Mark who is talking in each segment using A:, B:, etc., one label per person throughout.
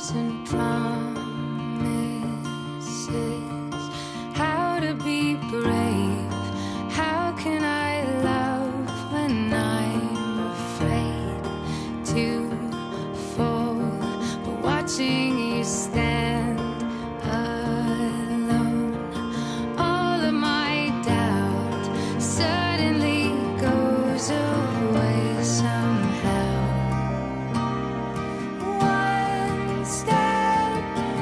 A: thousand promises. How to be brave? How can I love when I'm afraid to fall? But watching you stand alone, all of my doubt suddenly goes away somehow. One step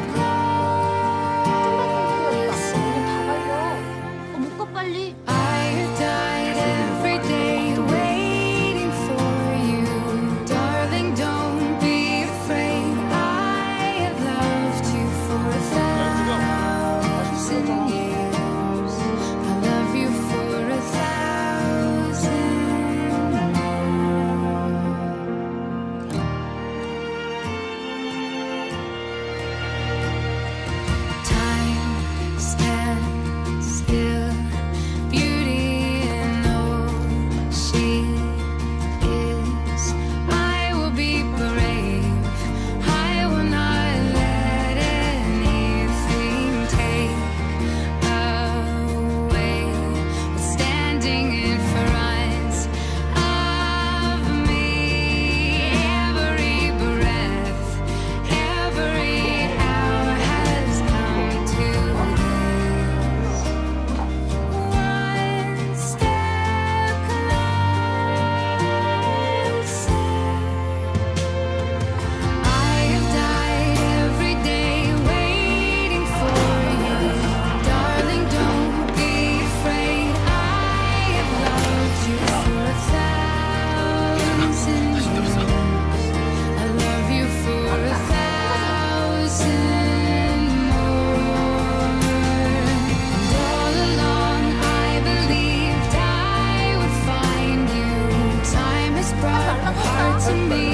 A: closer.
B: 묶어 빨리.
A: I have died every day waiting for you, darling. Don't be afraid. I have loved you for 1,000 years. I love you for 1,000 Time stands still, beauty in all she is. I will be brave. I will not let anything take away what's standing in front of me. Every breath, every hour has come to this. One step closer. I have died every day waiting for you, darling. Don't be afraid. I have loved you for 1,000 years. I love you for 1,000 more. And all along I believed I would find you. Time has brought a heart to me.